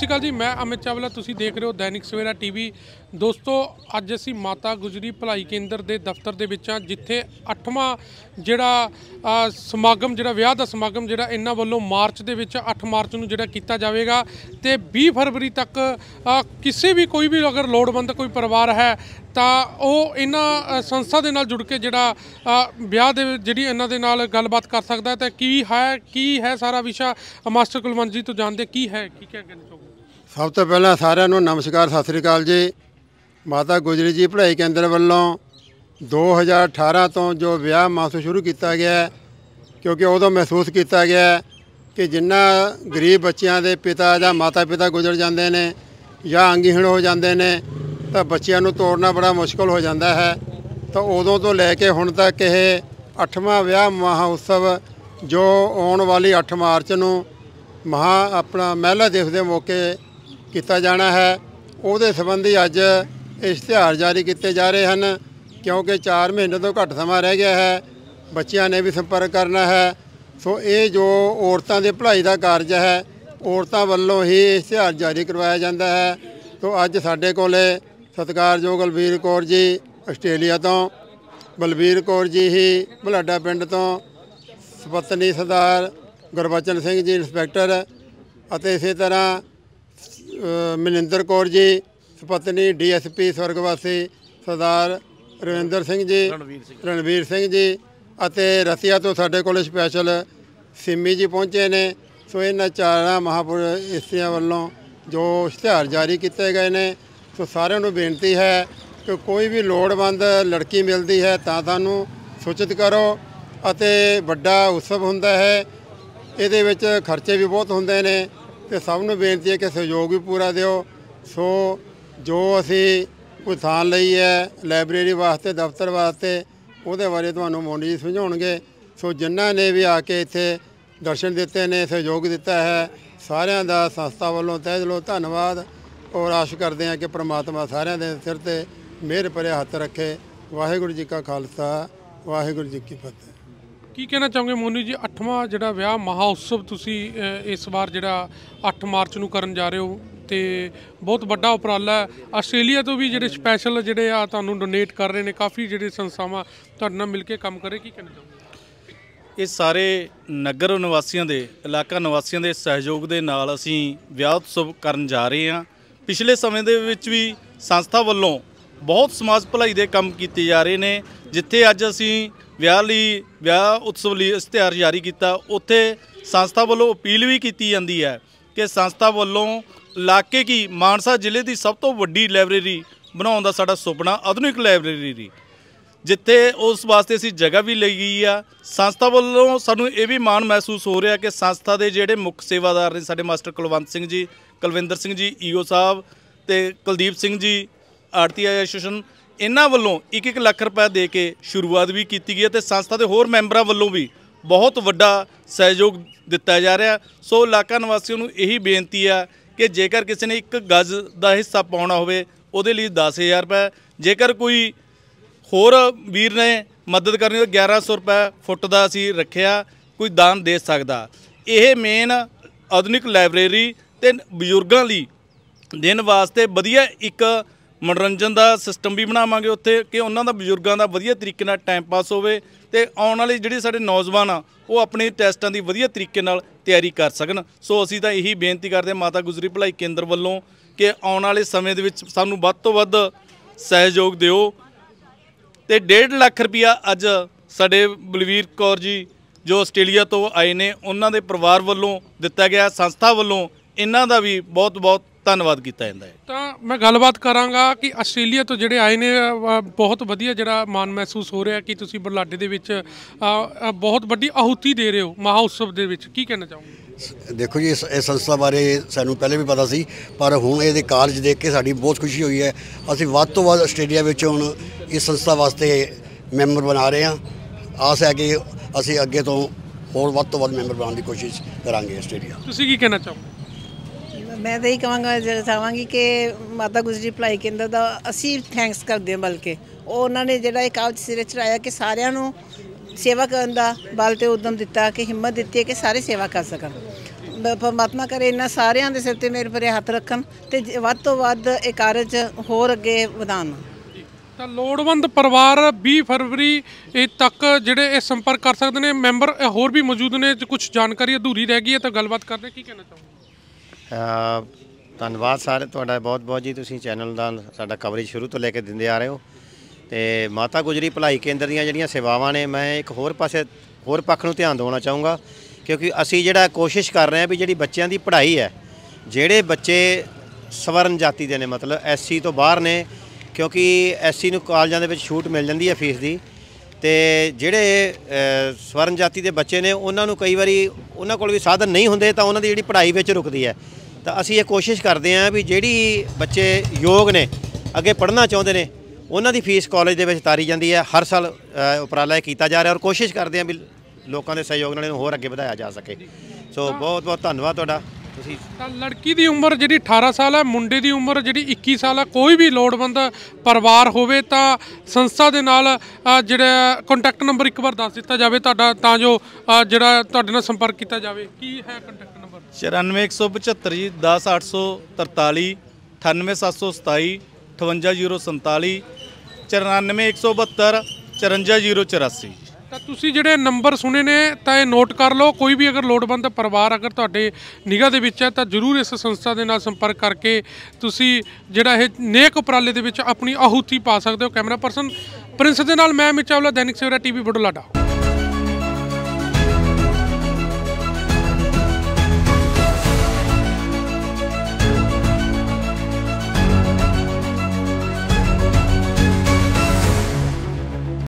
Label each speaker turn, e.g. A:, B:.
A: श्री अकाल जी, मैं अमित चावला, तुसीं देख रहे हो दैनिक सवेरा टीवी। दोस्तों, अज असी माता गुजरी भलाई केंद्र के दफ्तर के विच हां, जिथे 8वां जिहड़ा समागम जिहड़ा विआह दा समागम जिहड़ा इन्हां वल्लों मार्च दे विच 8 मार्च नूं जिहड़ा कीता जावेगा ते 20 फरवरी तक किसी भी कोई भी अगर लोड़वंद कोई परिवार है ਤਾਂ ਉਹ ਇਹਨਾਂ ਸੰਸਥਾ ਦੇ ਨਾਲ ਜੁੜ ਕੇ ਜਿਹੜਾ ਵਿਆਹ ਦੇ ਜਿਹੜੀ ਇਹਨਾਂ ਦੇ ਨਾਲ ਗੱਲਬਾਤ ਕਰ ਸਕਦਾ ਤੇ ਕੀ ਹੈ ਸਾਰਾ ਵਿਸ਼ਾ ਮਾਸਟਰ ਕੁਲਵੰਤ ਜੀ ਤੋਂ ਜਾਣਦੇ ਕੀ ਹੈ ਕੀ ਕਹਿਣਾ ਚਾਹੋਗੇ।
B: ਸਭ ਤੋਂ ਪਹਿਲਾਂ ਸਾਰਿਆਂ ਨੂੰ ਨਮਸਕਾਰ, ਸਤਿ ਸ੍ਰੀ ਅਕਾਲ ਜੀ। ਮਾਤਾ ਗੁਜਰੀ ਜੀ ਪੜ੍ਹਾਈ ਕੇਂਦਰ ਵੱਲੋਂ 2018 ਤੋਂ ਜੋ ਵਿਆਹ ਮहोत्सव ਸ਼ੁਰੂ ਕੀਤਾ ਗਿਆ, ਕਿਉਂਕਿ ਉਦੋਂ ਮਹਿਸੂਸ ਕੀਤਾ ਗਿਆ ਕਿ ਜਿੰਨਾ ਗਰੀਬ ਬੱਚਿਆਂ ਦੇ ਪਿਤਾ ਜਾਂ ਮਾਤਾ ਪਿਤਾ ਗੁਜ਼ਰ ਜਾਂਦੇ ਨੇ ਜਾਂ ਅੰਗਹੀਣ ਹੋ ਜਾਂਦੇ ਨੇ ਤਾਂ ਬੱਚਿਆਂ ਨੂੰ ਤੋਰਨਾ ਬੜਾ ਮੁਸ਼ਕਲ ਹੋ ਜਾਂਦਾ ਹੈ। ਤਾਂ ਉਦੋਂ ਤੋਂ ਲੈ ਕੇ ਹੁਣ ਤੱਕ ਇਹ 8ਵਾਂ ਵਿਆਹ ਮਹਾਉਤਸਵ ਜੋ ਆਉਣ ਵਾਲੀ 8 ਮਾਰਚ ਨੂੰ ਆਪਣਾ ਮਹਿਲਾ ਦਿਵਸ ਦੇ ਮੌਕੇ ਕੀਤਾ ਜਾਣਾ ਹੈ, ਉਹਦੇ ਸੰਬੰਧੀ ਅੱਜ ਇਸ਼ਤਿਹਾਰ ਜਾਰੀ ਕੀਤੇ ਜਾ ਰਹੇ ਹਨ। ਕਿਉਂਕਿ 4 ਮਹੀਨੇ ਤੋਂ ਘੱਟ ਸਮਾਂ ਰਹਿ ਗਿਆ ਹੈ, ਬੱਚਿਆਂ ਨੇ ਵੀ ਸੰਪਰਕ ਕਰਨਾ ਹੈ। ਸੋ ਇਹ ਜੋ ਔਰਤਾਂ ਦੀ ਭਲਾਈ ਦਾ ਕਾਰਜ ਹੈ, ਔਰਤਾਂ ਵੱਲੋਂ ਹੀ ਇਸ਼ਤਿਹਾਰ ਜਾਰੀ ਕਰਵਾਇਆ ਜਾਂਦਾ ਹੈ। तो अज साडे कोले सत्कारयोग बलबीर कौर जी आस्ट्रेलिया तो, बलबीर कौर जी ही बलाडा पिंड तो, सपत्नी सरदार गुरबचन सिंह जी इंस्पैक्टर, इस तरह मनिंदर कौर जी सपत्नी DSP स्वर्गवासी सरदार रविंदर सिंह जी, रणवीर सिंह जी, रसिया तो साडे कोले स्पैशल सिमी जी पहुँचे ने। सो इन्हां 4 महापुरुष इस्त्रियां वल्लों जो इश्तिहार जारी किए गए हैं, तो सारिਆਂ ਨੂੰ बेनती है कि कोई भी लोड़वंद लड़की मिलती है तो सानू सूचित करो। ਵੱਡਾ उत्सव ਹੁੰਦਾ है, ਇਹਦੇ ਵਿੱਚ ਖਰਚੇ भी बहुत ਹੁੰਦੇ ਨੇ ਤੇ ਸਭ ਨੂੰ बेनती है कि सहयोग भी पूरा ਦਿਓ। सो जो ਅਸੀਂ ਕੋਈ ਥਾਂ ਲਈ ਹੈ ਲਾਇਬ੍ਰੇਰੀ ਵਾਸਤੇ, ਦਫ਼ਤਰ ਵਾਸਤੇ, ਉਹਦੇ ਬਾਰੇ ਤੁਹਾਨੂੰ ਮੋਨੀ ਜੀ ਸਮਝਾਉਣਗੇ। ਸੋ ਜਿਨ੍ਹਾਂ ਨੇ ਵੀ ਆ ਕੇ ਇੱਥੇ ਦਰਸ਼ਨ ਦਿੱਤੇ ਨੇ, सहयोग ਦਿੱਤਾ ਹੈ, ਸਾਰਿਆਂ ਦਾ ਸੰਸਥਾ ਵੱਲੋਂ ਤਹਿ ਦਿਲੋਂ ਧੰਨਵਾਦ। ਔਰ ਆਸ ਕਰਦੇ ਹਾਂ ਕਿ ਪ੍ਰਮਾਤਮਾ ਸਾਰਿਆਂ ਦੇ ਸਿਰ ਤੇ ਮਿਹਰ ਭਰਿਆ ਹੱਥ ਰੱਖੇ। ਵਾਹਿਗੁਰੂ ਜੀ ਕਾ ਖਾਲਸਾ, ਵਾਹਿਗੁਰੂ ਜੀ ਕੀ ਫਤਿਹ।
A: ਕੀ ਕਹਿਣਾ ਚਾਹੋਗੇ ਮੋਨੀ ਜੀ, 8ਵਾਂ ਜਿਹੜਾ ਵਿਆਹ ਮਹਾਉਤਸਵ ਤੁਸੀਂ ਇਸ ਵਾਰ ਜਿਹੜਾ 8 ਮਾਰਚ ਨੂੰ ਕਰਨ ਜਾ ਰਹੇ ਹੋ ਤੇ ਬਹੁਤ ਵੱਡਾ ਉਪਰਾਲਾ ਹੈ। ਆਸਟ੍ਰੇਲੀਆ ਤੋਂ ਵੀ ਜਿਹੜੇ ਸਪੈਸ਼ਲ ਜਿਹੜੇ ਆ ਤੁਹਾਨੂੰ ਡੋਨੇਟ ਕਰ ਰਹੇ ਨੇ, ਕਾਫੀ ਜਿਹੜੇ ਸੰਸਥਾਵਾਂ ਤੁਹਾਡੇ ਨਾਲ ਮਿਲ ਕੇ ਕੰਮ ਕਰ ਰਹੇ, ਕੀ ਕਹਿਣਾ ਚਾਹੋਗੇ।
C: ਇਹ ਸਾਰੇ ਨਗਰ ਨਿਵਾਸੀਆਂ ਦੇ, ਇਲਾਕਾ ਨਿਵਾਸੀਆਂ ਦੇ ਸਹਿਯੋਗ ਦੇ ਨਾਲ ਅਸੀਂ ਵਿਆਹ ਉਤਸਵ ਕਰਨ ਜਾ ਰਹੇ ਹਾਂ। ਪਿਛਲੇ ਸਮੇਂ ਦੇ ਵਿੱਚ ਵੀ ਸੰਸਥਾ ਵੱਲੋਂ ਬਹੁਤ ਸਮਾਜ ਭਲਾਈ ਦੇ ਕੰਮ ਕੀਤੇ ਜਾ ਰਹੇ ਨੇ। ਜਿੱਥੇ ਅੱਜ ਅਸੀਂ ਵਿਆਹ ਉਤਸਵ ਲਈ ਇਸ਼ਤਿਹਾਰ ਜਾਰੀ ਕੀਤਾ, ਉੱਥੇ ਸੰਸਥਾ ਵੱਲੋਂ ਅਪੀਲ ਵੀ ਕੀਤੀ ਜਾਂਦੀ ਹੈ ਕਿ ਸੰਸਥਾ ਵੱਲੋਂ ਇਲਾਕੇ ਕੀ ਮਾਨਸਾ ਜ਼ਿਲ੍ਹੇ ਦੀ ਸਭ ਤੋਂ ਵੱਡੀ ਲਾਇਬ੍ਰੇਰੀ ਬਣਾਉਣ ਦਾ ਸਾਡਾ ਸੁਪਨਾ, ਆਧੁਨਿਕ ਲਾਇਬ੍ਰੇਰੀ, ਜਿੱਥੇ ਉਸ ਵਾਸਤੇ ਅਸੀਂ ਜਗ੍ਹਾ ਵੀ ਲਈ ਗਈ ਆ। ਸੰਸਥਾ ਵੱਲੋਂ ਸਾਨੂੰ ਇਹ ਵੀ ਮਾਣ ਮਹਿਸੂਸ ਹੋ ਰਿਹਾ ਕਿ ਸੰਸਥਾ ਦੇ ਜਿਹੜੇ ਮੁੱਖ ਸੇਵਾਦਾਰ ਨੇ ਸਾਡੇ ਮਾਸਟਰ ਕੁਲਵੰਤ ਸਿੰਘ ਜੀ, ਕੁਲਵਿੰਦਰ ਸਿੰਘ ਜੀ EO ਸਾਹਿਬ ਤੇ ਕੁਲਦੀਪ ਸਿੰਘ ਜੀ ਆੜਤੀ ਐਸੋਸੀਏਸ਼ਨ, ਇਹਨਾਂ ਵੱਲੋਂ 1-1 ਲੱਖ ਰੁਪਏ ਦੇ ਕੇ ਸ਼ੁਰੂਆਤ ਵੀ ਕੀਤੀ ਗਈ ਹੈ ਤੇ ਸੰਸਥਾ ਦੇ ਹੋਰ ਮੈਂਬਰਾਂ ਵੱਲੋਂ ਵੀ ਬਹੁਤ ਵੱਡਾ ਸਹਿਯੋਗ ਦਿੱਤਾ ਜਾ ਰਿਹਾ। ਸੋ ਇਲਾਕਾ ਨਿਵਾਸੀਆਂ ਨੂੰ ਇਹੀ ਬੇਨਤੀ ਆ ਕਿ ਜੇਕਰ ਕਿਸੇ ਨੇ 1 ਗਜ਼ ਦਾ ਹਿੱਸਾ ਪਾਉਣਾ ਹੋਵੇ ਉਹਦੇ ਲਈ 10,000 ਰੁਪਏ, ਜੇਕਰ ਕੋਈ ਹੋਰ ਵੀਰ ਨੇ ਮਦਦ ਕਰਨੀ ਤਾਂ 1100 ਰੁਪਏ ਫੁੱਟ ਦਾ ਅਸੀਂ ਰੱਖਿਆ, ਕੋਈ ਦਾਨ ਦੇ ਸਕਦਾ। ਇਹ ਮੇਨ ਆਧੁਨਿਕ ਲਾਇਬ੍ਰੇਰੀ ਤੇ ਬਜ਼ੁਰਗਾਂ ਲਈ ਦਿਨ ਵਾਸਤੇ ਵਧੀਆ ਇੱਕ ਮਨੋਰੰਜਨ ਦਾ ਸਿਸਟਮ ਵੀ ਬਣਾਵਾਂਗੇ ਉੱਥੇ, ਕਿ ਉਹਨਾਂ ਦਾ ਬਜ਼ੁਰਗਾਂ ਦਾ ਵਧੀਆ ਤਰੀਕੇ ਨਾਲ ਟਾਈਮ ਪਾਸ ਹੋਵੇ ਤੇ ਆਉਣ ਵਾਲੇ ਜਿਹੜੇ ਸਾਡੇ ਨੌਜਵਾਨ ਆ ਉਹ ਆਪਣੇ ਟੈਸਟਾਂ ਦੀ ਵਧੀਆ ਤਰੀਕੇ ਨਾਲ ਤਿਆਰੀ ਕਰ ਸਕਣ। ਸੋ ਅਸੀਂ ਤਾਂ ਇਹੀ ਬੇਨਤੀ ਕਰਦੇ ਮਾਤਾ ਗੁਜਰੀ ਭਲਾਈ ਕੇਂਦਰ ਵੱਲੋਂ ਕਿ ਆਉਣ ਵਾਲੇ ਸਮੇਂ ਦੇ ਵਿੱਚ ਸਾਨੂੰ ਵੱਧ ਤੋਂ ਵੱਧ ਸਹਿਯੋਗ ਦਿਓ। ਤੇ 1.5 ਲੱਖ ਰੁਪਇਆ ਅੱਜ ਸਾਡੇ ਬਲਵੀਰ ਕੌਰ ਜੀ ਜੋ ਆਸਟ੍ਰੇਲੀਆ ਤੋਂ ਆਏ ਨੇ ਉਹਨਾਂ ਦੇ ਪਰਿਵਾਰ ਵੱਲੋਂ ਦਿੱਤਾ ਗਿਆ। ਸੰਸਥਾ ਵੱਲੋਂ ਇਹਨਾਂ ਦਾ ਵੀ ਬਹੁਤ ਧੰਨਵਾਦ ਕੀਤਾ ਜਾਂਦਾ ਹੈ।
A: ਤਾਂ ਮੈਂ ਗੱਲਬਾਤ ਕਰਾਂਗਾ ਕਿ ਆਸਟ੍ਰੇਲੀਆ ਤੋਂ ਜਿਹੜੇ ਆਏ ਨੇ, ਬਹੁਤ ਵਧੀਆ ਜਿਹੜਾ ਮਾਣ ਮਹਿਸੂਸ ਹੋ ਰਿਹਾ ਕਿ ਤੁਸੀਂ ਬਰਲਾਡੇ ਦੇ ਵਿੱਚ ਬਹੁਤ ਵੱਡੀ ਆਹੂਤੀ ਦੇ ਰਹੇ ਹੋ ਮਹਾਉਤਸਵ ਦੇ ਵਿੱਚ, ਕੀ ਕਹਿਣਾ ਚਾਹੋਗੇ।
D: ਦੇਖੋ ਜੀ, ਇਸ ਸੰਸਥਾ ਬਾਰੇ ਸਾਨੂੰ ਪਹਿਲੇ ਵੀ ਪਤਾ ਸੀ, ਪਰ ਹੁਣ ਇਹਦੇ ਕਾਰਜ ਦੇਖ ਕੇ ਸਾਡੀ ਬਹੁਤ ਖੁਸ਼ੀ ਹੋਈ ਹੈ। ਅਸੀਂ ਵੱਧ ਤੋਂ ਵੱਧ ਆਸਟ੍ਰੇਲੀਆ ਵਿੱਚ ਹੁਣ ਇਸ ਸੰਸਥਾ ਵਾਸਤੇ ਮੈਂਬਰ ਬਣਾ ਰਹੇ ਹਾਂ। ਆਸ ਹੈ ਕਿ ਅਸੀਂ ਅੱਗੇ ਤੋਂ ਹੋਰ ਵੱਧ ਤੋਂ ਵੱਧ ਮੈਂਬਰ ਬਣਾਉਣ ਦੀ ਕੋਸ਼ਿਸ਼ ਕਰਾਂਗੇ ਆਸਟ੍ਰੇਲੀਆ।
A: ਤੁਸੀਂ ਕੀ ਕਹਿਣਾ ਚਾਹੋਗੇ।
E: ਮੈਂ ਤਾਂ ਇਹੀ ਚਾਹਾਂਗੀ ਕਿ ਮਾਤਾ ਗੁਜਰੀ ਭਲਾਈ ਕੇਂਦਰ ਦਾ ਅਸੀਂ ਥੈਂਕਸ ਕਰਦੇ ਹਾਂ, ਬਲਕਿ ਉਹਨਾਂ ਨੇ ਜਿਹੜਾ ਇਹ ਕਾਰਜ ਸਿਰੇ ਚੜਾਇਆ ਕਿ ਸਾਰਿਆਂ ਨੂੰ ਸੇਵਾ ਕਰਨ ਦਾ ਬਲ ਤੇ ਉਦਮ ਦਿੱਤਾ, ਕਿ ਹਿੰਮਤ ਦਿੱਤੀ ਹੈ ਕਿ ਸਾਰੇ ਸੇਵਾ ਕਰ ਸਕਣ। ਪਰਮਾਤਮਾ ਕਰੇ ਇਹਨਾਂ ਸਾਰਿਆਂ ਦੇ ਸਿਰ ਤੇ ਮੇਰੇ ਭਰੇ ਹੱਥ ਰੱਖਣ ਤੇ ਵੱਧ ਤੋਂ ਵੱਧ ਇਹ ਕਾਰਜ ਹੋਰ ਅੱਗੇ ਵਧਾਉਣ।
A: ਤਾਂ ਲੋੜਵੰਦ ਪਰਿਵਾਰ 20 ਫਰਵਰੀ ਤੱਕ ਜਿਹੜੇ ਇਹ ਸੰਪਰਕ ਕਰ ਸਕਦੇ ਨੇ। ਮੈਂਬਰ ਹੋਰ ਵੀ ਮੌਜੂਦ ਨੇ, ਕੁਝ ਜਾਣਕਾਰੀ ਅਧੂਰੀ ਰਹਿ ਗਈ ਹੈ ਤਾਂ ਗੱਲਬਾਤ ਕਰਦੇ। ਕੀ ਕਹਿਣਾ ਚਾਹੋਗੇ?
F: ਧੰਨਵਾਦ ਸਾਰੇ ਤੁਹਾਡਾ ਬਹੁਤ ਬਹੁਤ ਜੀ। ਤੁਸੀਂ ਚੈਨਲ ਦਾ ਸਾਡਾ ਕਵਰੇਜ ਸ਼ੁਰੂ ਤੋਂ ਲੈ ਕੇ ਦਿੰਦੇ ਆ ਰਹੇ ਹੋ। ਤੇ ਮਾਤਾ ਗੁਜਰੀ ਭਲਾਈ ਕੇਂਦਰ ਦੀਆਂ ਜਿਹੜੀਆਂ ਸੇਵਾਵਾਂ ਨੇ, ਮੈਂ ਇੱਕ ਹੋਰ ਪੱਖ ਨੂੰ ਧਿਆਨ ਦਿਵਾਉਣਾ ਚਾਹੂੰਗਾ, ਕਿਉਂਕਿ ਅਸੀਂ ਜਿਹੜਾ ਕੋਸ਼ਿਸ਼ ਕਰ ਰਹੇ ਹਾਂ ਵੀ ਜਿਹੜੀ ਬੱਚਿਆਂ ਦੀ ਪੜ੍ਹਾਈ ਹੈ, ਜਿਹੜੇ ਬੱਚੇ ਸਵਰਨ ਜਾਤੀ ਦੇ ਨੇ, ਮਤਲਬ ਐਸਸੀ ਤੋਂ ਬਾਹਰ ਨੇ, ਕਿਉਂਕਿ ਐਸਸੀ ਨੂੰ ਕਾਲਜਾਂ ਦੇ ਵਿੱਚ ਛੂਟ ਮਿਲ ਜਾਂਦੀ ਹੈ ਫੀਸ ਦੀ, ਤੇ ਜਿਹੜੇ ਸਵਰਨ ਜਾਤੀ ਦੇ ਬੱਚੇ ਨੇ ਉਹਨਾਂ ਨੂੰ ਕਈ ਵਾਰੀ ਉਹਨਾਂ ਕੋਲ ਵੀ ਸਾਧਨ ਨਹੀਂ ਹੁੰਦੇ ਤਾਂ ਉਹਨਾਂ ਦੀ ਜਿਹੜੀ ਪੜ੍ਹਾਈ ਵਿੱਚ ਰੁਕਦੀ ਹੈ। ਤਾਂ ਅਸੀਂ ਇਹ ਕੋਸ਼ਿਸ਼ ਕਰਦੇ ਹਾਂ ਵੀ ਜਿਹੜੀ ਬੱਚੇ ਯੋਗ ਨੇ, ਅੱਗੇ ਪੜ੍ਹਨਾ ਚਾਹੁੰਦੇ ਨੇ, ਉਹਨਾਂ ਦੀ ਫੀਸ ਕਾਲਜ ਦੇ ਵਿੱਚ ਤਾਰੀ ਜਾਂਦੀ ਹੈ। ਹਰ ਸਾਲ ਉਪਰਾਲਾ ਕੀਤਾ ਜਾ ਰਿਹਾ ਔਰ ਕੋਸ਼ਿਸ਼ ਕਰਦੇ ਹਾਂ ਵੀ ਲੋਕਾਂ ਦੇ ਸਹਿਯੋਗ ਨਾਲ ਇਹਨੂੰ ਹੋਰ ਅੱਗੇ ਵਧਾਇਆ ਜਾ ਸਕੇ। ਸੋ ਬਹੁਤ ਬਹੁਤ ਧੰਨਵਾਦ ਤੁਹਾਡਾ। ਤੁਸੀਂ
A: ਤਾਂ ਲੜਕੀ ਦੀ ਉਮਰ ਜਿਹੜੀ 18 ਸਾਲ ਹੈ, ਮੁੰਡੇ ਦੀ ਉਮਰ ਜਿਹੜੀ 21 ਸਾਲ ਹੈ। ਕੋਈ ਵੀ ਲੋੜਵੰਦ ਪਰਿਵਾਰ ਹੋਵੇ ਤਾਂ ਸੰਸਥਾ ਦੇ ਨਾਲ ਜਿਹੜਾ ਕੰਟੈਕਟ ਨੰਬਰ ਇੱਕ ਵਾਰ ਦੱਸ ਦਿੱਤਾ ਜਾਵੇ ਤੁਹਾਡਾ, ਤਾਂ ਜੋ ਜਿਹੜਾ ਤੁਹਾਡੇ ਨਾਲ ਸੰਪਰਕ ਕੀਤਾ ਜਾਵੇ। ਕੀ ਹੈ ਕੰਟੈਕਟ ਨੰਬਰ?
C: 94175 ਜੀ 10843 98727 58047 94172 54084।
A: ਤਾਂ ਤੁਸੀਂ ਜਿਹੜੇ ਨੰਬਰ ਸੁਣੇ ਨੇ ਤਾਂ ਇਹ ਨੋਟ ਕਰ ਲਓ। ਕੋਈ ਵੀ ਅਗਰ ਲੋੜਵੰਦ ਪਰਿਵਾਰ ਅਗਰ ਤੁਹਾਡੇ ਨਿਗਾਹ ਦੇ ਵਿੱਚ ਹੈ ਤਾਂ ਜ਼ਰੂਰ ਇਸ ਸੰਸਥਾ ਦੇ ਨਾਲ ਸੰਪਰਕ ਕਰਕੇ ਤੁਸੀਂ ਜਿਹੜਾ ਇਹ ਨੇਕ ਉਪਰਾਲੇ ਦੇ ਵਿੱਚ ਆਪਣੀ ਆਹੂਤੀ ਪਾ ਸਕਦੇ ਹੋ। ਕੈਮਰਾ ਪਰਸਨ ਪ੍ਰਿੰਸ ਦੇ ਨਾਲ ਮੈਂ ਅਮਿਤ ਚਾਵਲਾ, ਦੈਨਿਕ ਸਵੇਰਾ TV, ਬੁਢਲਾਡਾ।